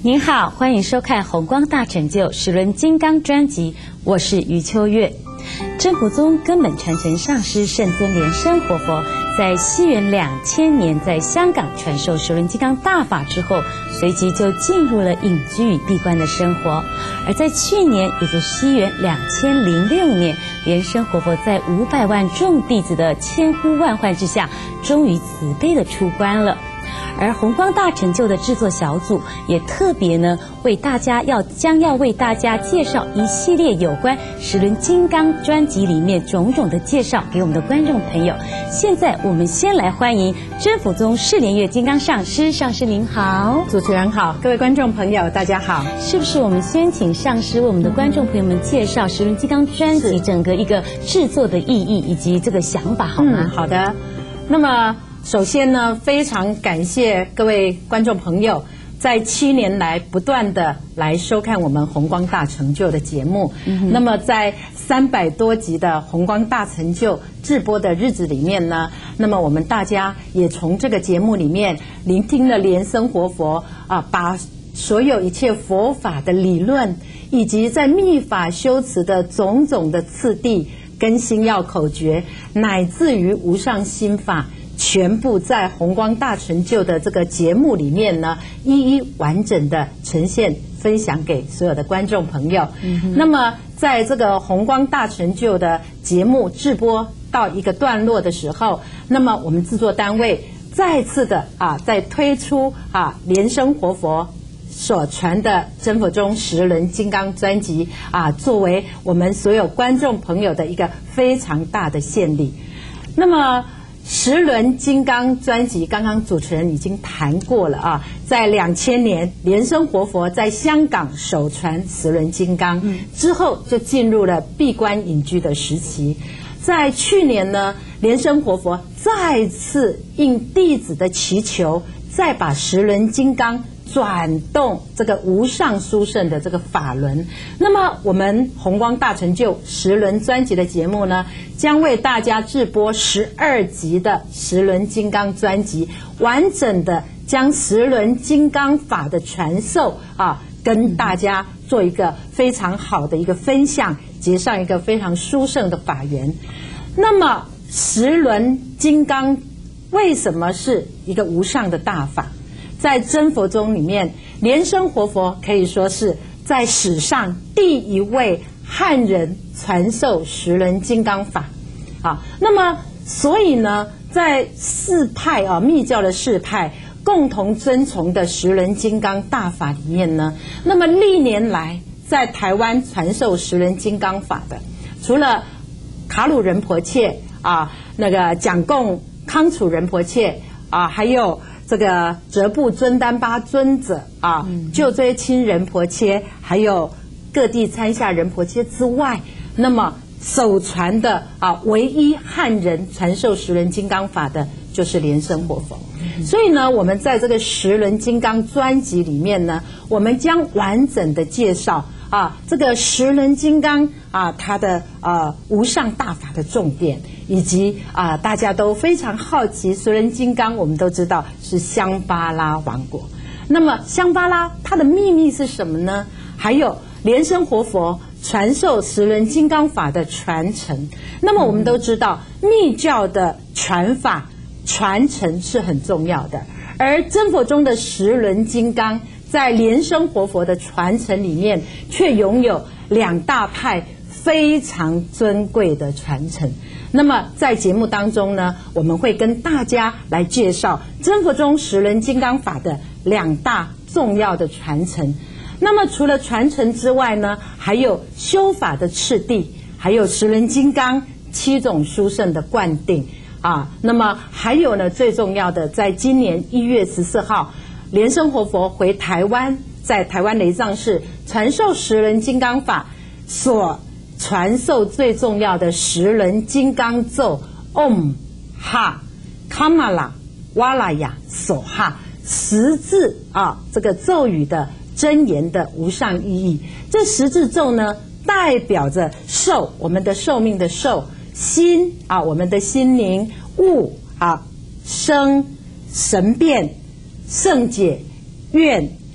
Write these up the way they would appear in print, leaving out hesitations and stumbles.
您好，欢迎收看《弘光大成就十轮金刚》专辑，我是余秋月。真佛宗根本传承上师圣尊莲生活佛，在西元2000年在香港传授十轮金刚大法之后，随即就进入了隐居与闭关的生活。而在去年，也就是西元2006年，莲生活佛在500万众弟子的千呼万唤之下，终于慈悲的出关了。而弘光大成就的制作小组也特别呢，将要为大家介绍一系列有关十轮金刚专辑里面种种的介绍给我们的观众朋友。现在我们先来欢迎真佛宗释莲月金刚上师，上师您好。 主持人好，各位观众朋友大家好。 是不是我们先请上师为我们的观众朋友们介绍十轮金刚专辑整个一个制作的意义以及这个想法好吗？ 好的。那么首先呢，非常感谢各位观众朋友在7年来不断的来收看我们弘光大成就的节目。那么在300多集的弘光大成就直播的日子里面呢，那么我们大家也从这个节目里面聆听了莲生活佛把所有一切佛法的理论，以及在密法修持的种种的次第跟心要口诀，乃至于无上心法，全部在弘光大成就的这个节目里面呢，一一完整的呈现分享给所有的观众朋友。那么在这个弘光大成就的节目直播到一个段落的时候，那么我们制作单位再次的在推出莲生活佛所传的真佛宗十轮金刚专辑作为我们所有观众朋友的一个非常大的献礼。那么十轮金刚专辑刚刚主持人已经谈过了在2000年莲生活佛在香港首传十轮金刚之后，就进入了闭关隐居的时期。在去年呢，莲生活佛再次应弟子的祈求，再把十轮金刚转动这个无上殊胜的这个法轮。那么我们弘光大成就十轮专辑的节目呢，将为大家制播12集的十轮金刚专辑，完整的将十轮金刚法的传授跟大家做一个非常好的一个分享，结上一个非常殊胜的法缘。那么十轮金刚为什么是一个无上的大法？在真佛宗里面，莲生活佛可以说是在史上第一位汉人传授十轮金刚法那么所以呢，在4派密教的4派共同遵从的十轮金刚大法里面呢，那么历年来在台湾传授十轮金刚法的，除了卡鲁仁波切那个蒋贡康楚仁波切还有这个哲布尊丹巴尊者救追亲仁波切，还有各地参下仁波切之外，那么首传的唯一汉人传授十轮金刚法的就是莲生活佛。所以呢，我们在这个十轮金刚专辑里面呢，我们将完整的介绍这个十轮金刚它的无上大法的重点，以及大家都非常好奇十轮金刚，我们都知道是香巴拉王国。那么香巴拉它的秘密是什么呢？还有莲生活佛传授十轮金刚法的传承。那么我们都知道密教的传法传承是很重要的，而真佛中的十轮金刚在莲生活佛的传承里面却拥有2大派非常尊贵的传承。那么在节目当中呢，我们会跟大家来介绍真佛中十轮金刚法的2大重要的传承。那么除了传承之外呢，还有修法的次第，还有十轮金刚7种殊胜的灌顶那么还有呢，最重要的，在今年1月14号莲生活佛回台湾，在台湾雷藏寺传授十轮金刚法所传授最重要的十轮金刚咒 Om Ha Kamala Walaya Soha 10字这个咒语的真言的无上意义。这10字咒呢，代表着寿，我们的寿命的寿；心我们的心灵；物生神变；圣解愿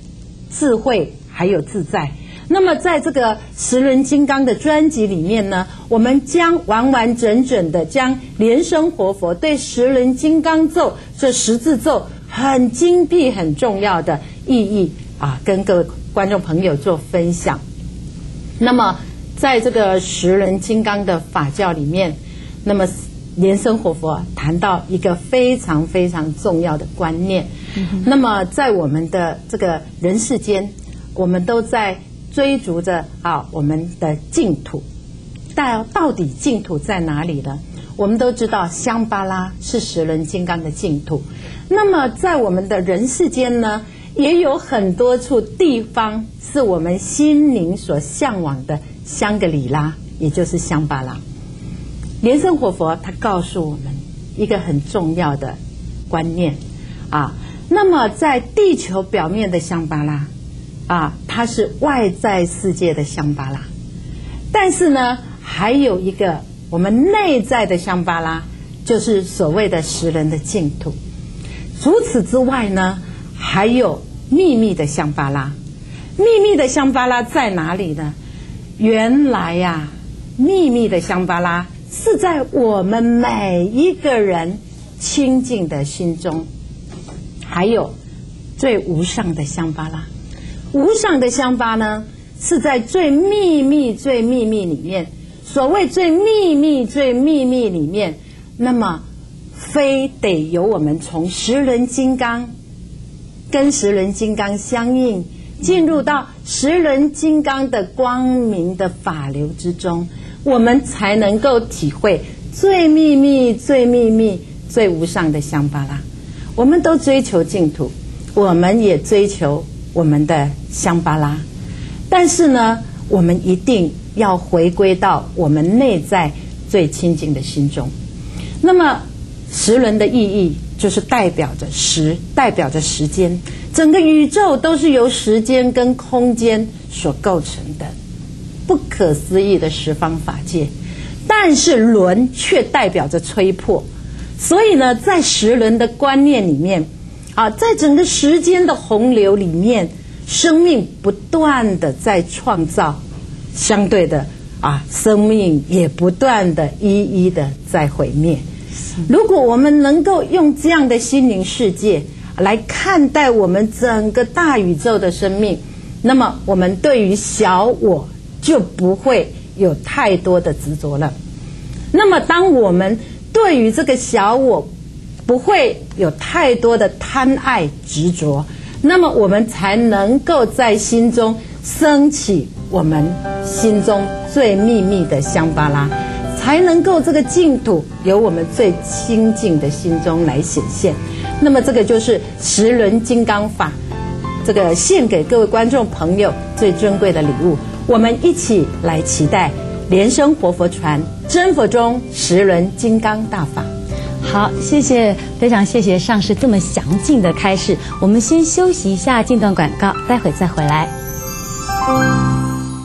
智慧还有自在。那么在这个十轮金刚的专辑里面呢，我们将完完整整的将莲生活佛对十轮金刚咒这十字咒很精辟很重要的意义跟各位观众朋友做分享。那么在这个十轮金刚的法教里面，那么莲生活佛谈到一个非常非常重要的观念。那么在我们的这个人世间，我们都在追逐着我们的净土，但到底净土在哪里呢？我们都知道香巴拉是十轮金刚的净土。那么在我们的人世间呢，也有很多处地方是我们心灵所向往的香格里拉，也就是香巴拉。莲生活佛他告诉我们一个很重要的观念那么在地球表面的香巴拉它是外在世界的香巴拉，但是呢还有一个我们内在的香巴拉，就是所谓的十轮的净土。除此之外呢，还有秘密的香巴拉。秘密的香巴拉在哪里呢？原来秘密的香巴拉是在我们每一个人清净的心中。还有最无上的香巴拉。无上的香巴呢，是在最秘密最秘密里面。所谓最秘密最秘密里面，那么非得由我们从十轮金刚跟十轮金刚相应，进入到十轮金刚的光明的法流之中，我们才能够体会最秘密最秘密最无上的香巴拉。我们都追求净土，我们也追求我们的香巴拉，但是呢，我们一定要回归到我们内在最清净的心中。那么十轮的意义就是代表着时，代表着时间，整个宇宙都是由时间跟空间所构成的不可思议的十方法界，但是轮却代表着吹破。所以呢，在十轮的观念里面在整个时间的洪流里面，生命不断的在创造，相对的生命也不断的一一的在毁灭。如果我们能够用这样的心灵世界来看待我们整个大宇宙的生命，那么我们对于小我就不会有太多的执着了。那么当我们对于这个小我不会有太多的贪爱执着，那么我们才能够在心中升起我们心中最秘密的香巴拉，才能够这个净土由我们最清净的心中来显现。那么这个就是十轮金刚法，这个献给各位观众朋友最珍贵的礼物。我们一起来期待莲生活佛传真佛中十轮金刚大法。 好，谢谢，非常谢谢上师这么详尽的开示。我们先休息一下，进段广告，待会再回来。